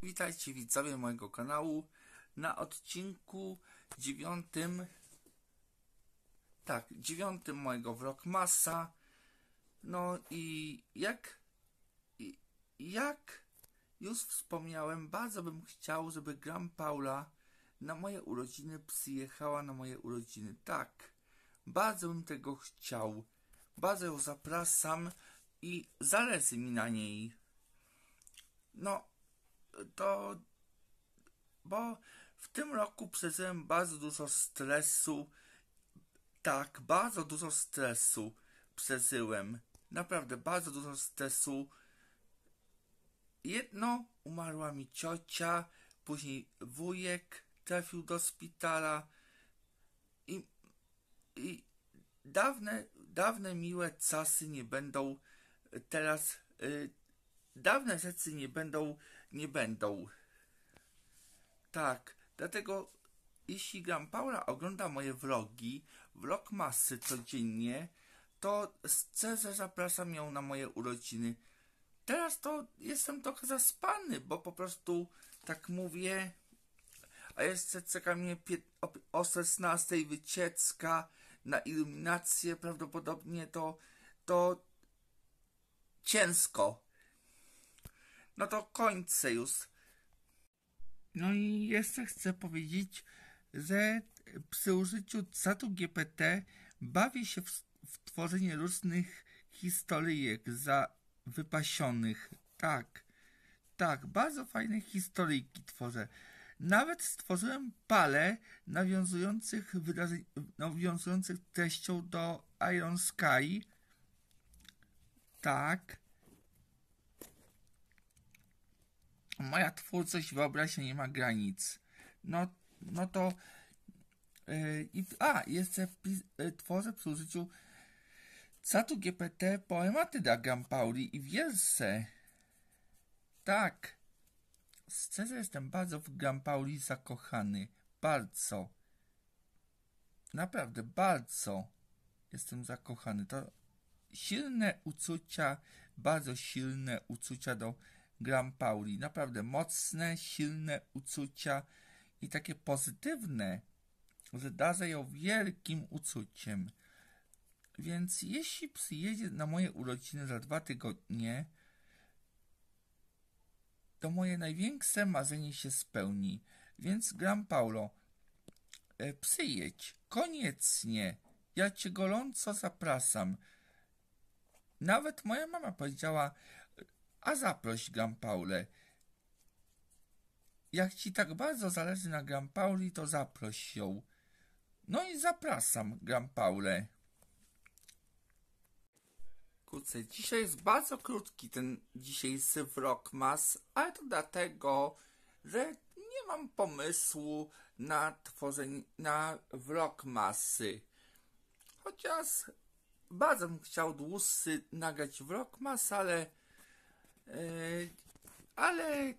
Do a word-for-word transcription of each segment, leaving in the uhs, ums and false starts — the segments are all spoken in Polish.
Witajcie widzowie mojego kanału na odcinku dziewiątym, tak, dziewiątym mojego Vlogmasa. No i jak, i, jak już wspomniałem, bardzo bym chciał, żeby Gram Paula na moje urodziny przyjechała na moje urodziny. Tak, bardzo bym tego chciał. Bardzo ją zapraszam i zależy mi na niej. No, to... bo w tym roku przeżyłem bardzo dużo stresu. Tak, bardzo dużo stresu przeżyłem. Naprawdę bardzo dużo stresu. Jedno, umarła mi ciocia, później wujek trafił do szpitala i, i dawne, dawne miłe czasy nie będą teraz, yy, dawne rzeczy nie będą, nie będą. Tak, dlatego jeśli Gram Paula ogląda moje vlogi, vlogmasy codziennie, to szczerze zapraszam ją na moje urodziny. Teraz to jestem trochę zaspany, bo po prostu tak mówię, a jeszcze czeka mnie o szesnastej wycieczka na iluminację, prawdopodobnie to, to ciężko. No to kończę już. No i jeszcze chcę powiedzieć, że przy użyciu czatu G P T bawię się w, w tworzenie różnych historyjek za wypasionych. Tak, tak, bardzo fajne historyjki tworzę. Nawet stworzyłem parę nawiązujących, wydarzeń, nawiązujących treścią do Iron Sky. Tak. Moja twórczość, wyobraźnia nie ma granic. No, no to... Yy, i, a, jeszcze yy, tworzę przy użyciu czatu G P T poematy dla Gram Pauli i wiersze. Tak. Szczerze jestem bardzo w Gram Pauli zakochany. Bardzo. Naprawdę, bardzo jestem zakochany. To silne uczucia, bardzo silne uczucia do Gram Pauli. Naprawdę mocne, silne uczucia i takie pozytywne, że darzę ją wielkim uczuciem. Więc jeśli przyjedzie na moje urodziny za dwa tygodnie, to moje największe marzenie się spełni. Więc Gram Paulo, e, przyjedź, koniecznie. Ja cię gorąco zapraszam. Nawet moja mama powiedziała, a zaproś Gram Paulę. Jak ci tak bardzo zależy na Gram Pauli, to zaproś ją. No i zapraszam Gram Paulę. Kurczę, dzisiaj jest bardzo krótki ten dzisiejszy vlogmas, ale to dlatego, że nie mam pomysłu na tworzenie, na vlogmasy. Chociaż bardzo bym chciał dłuższy nagrać vlogmas, ale yy, ale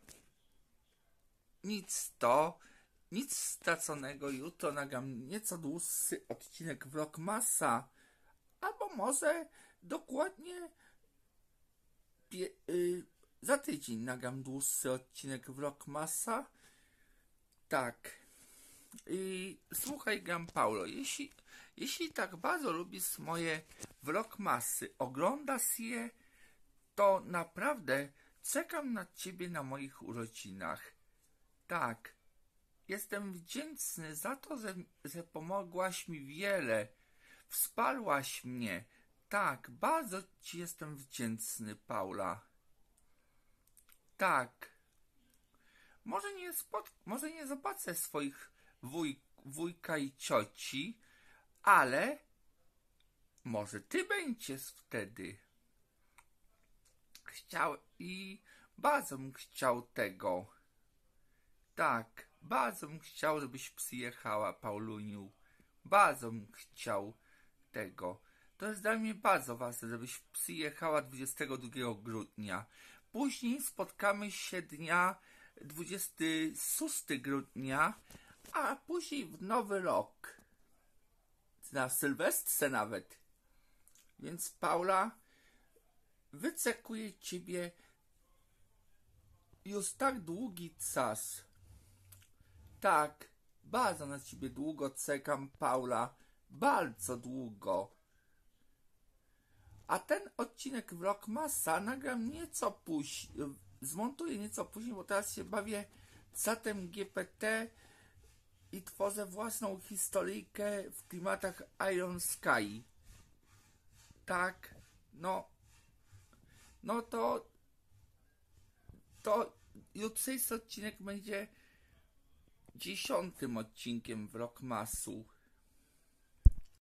nic to, nic straconego. Jutro nagram nieco dłuższy odcinek vlogmasa, albo może dokładnie pie, yy, za tydzień nagram dłuższy odcinek vlogmasa. Tak. I słuchaj, Gram Paulo, jeśli, jeśli tak bardzo lubisz moje vlogmasy, oglądasz je, to naprawdę czekam na ciebie na moich urodzinach. Tak. Jestem wdzięczny za to, że, że pomogłaś mi wiele. Wsparłaś mnie. Tak, bardzo ci jestem wdzięczny, Paula. Tak. Może nie, spot może nie zobaczę swoich wuj wujka i cioci, ale może ty będziesz wtedy. Chciał i bardzo bym chciał tego. Tak, bardzo bym chciał, żebyś przyjechała, Pauluniu. Bardzo bym chciał tego. To jest dla mnie bardzo ważne, żebyś przyjechała dwudziestego drugiego grudnia. Później spotkamy się dnia dwudziestego szóstego grudnia, a później w nowy rok. Na Sylwestrze nawet. Więc Paula, wyczekuję ciebie już tak długi czas. Tak, bardzo na ciebie długo czekam, Paula. Bardzo długo. A ten odcinek Vlogmasa nagram nieco później, zmontuję nieco później, bo teraz się bawię czatem G P T i tworzę własną historyjkę w klimatach Iron Sky. Tak, no, no to, to jutrzejszy odcinek będzie dziesiątym odcinkiem Vlogmasu.